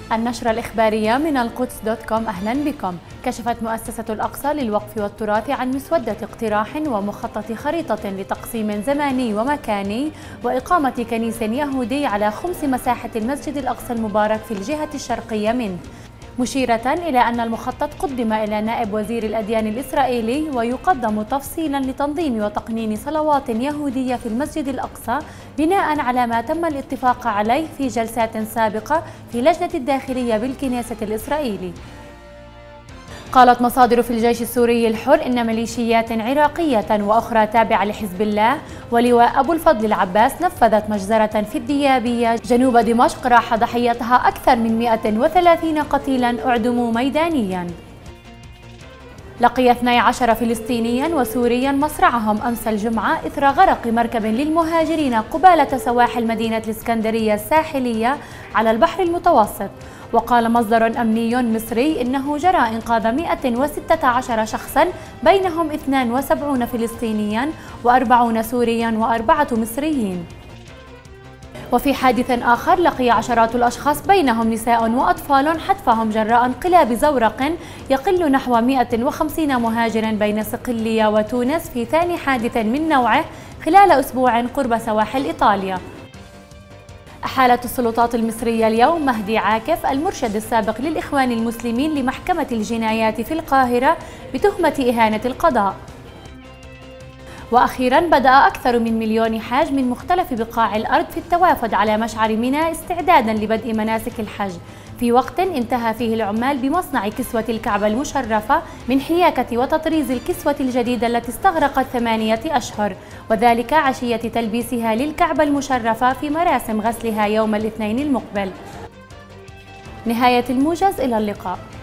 النشرة الإخبارية من القدس.com. أهلا بكم. كشفت مؤسسة الأقصى للوقف والتراث عن مسودة اقتراح ومخطط خريطة لتقسيم زماني ومكاني وإقامة كنيس يهودي على خمس مساحة المسجد الأقصى المبارك في الجهة الشرقية منه، مشيرة إلى أن المخطط قدم إلى نائب وزير الأديان الإسرائيلي ويقدم تفصيلا لتنظيم وتقنين صلوات يهودية في المسجد الأقصى بناء على ما تم الاتفاق عليه في جلسات سابقة في لجنة الداخلية بالكنيسة الإسرائيلي. قالت مصادر في الجيش السوري الحر إن ميليشيات عراقية وأخرى تابعة لحزب الله ولواء أبو الفضل العباس نفذت مجزرة في الديابية جنوب دمشق راح ضحيتها أكثر من 130 قتيلا أعدموا ميدانيا. لقي 12 فلسطينيا وسوريا مصرعهم أمس الجمعة إثر غرق مركب للمهاجرين قبالة سواحل مدينة الإسكندرية الساحلية على البحر المتوسط. وقال مصدر أمني مصري إنه جرى إنقاذ 116 شخصا بينهم 72 فلسطينيا و40 سوريا و4 مصريين. وفي حادث آخر لقي عشرات الأشخاص بينهم نساء وأطفال حتفهم جراء انقلاب زورق يقل نحو 150 مهاجرا بين صقلية وتونس في ثاني حادث من نوعه خلال أسبوع قرب سواحل إيطاليا. أحالت السلطات المصرية اليوم مهدي عاكف المرشد السابق للإخوان المسلمين لمحكمة الجنايات في القاهرة بتهمة إهانة القضاء. وأخيراً بدأ أكثر من 1,000,000 حاج من مختلف بقاع الأرض في التوافد على مشعر منى استعداداً لبدء مناسك الحج، في وقت انتهى فيه العمال بمصنع كسوة الكعبة المشرفة من حياكة وتطريز الكسوة الجديدة التي استغرقت 8 أشهر، وذلك عشية تلبيسها للكعبة المشرفة في مراسم غسلها يوم الاثنين المقبل. نهاية الموجز، إلى اللقاء.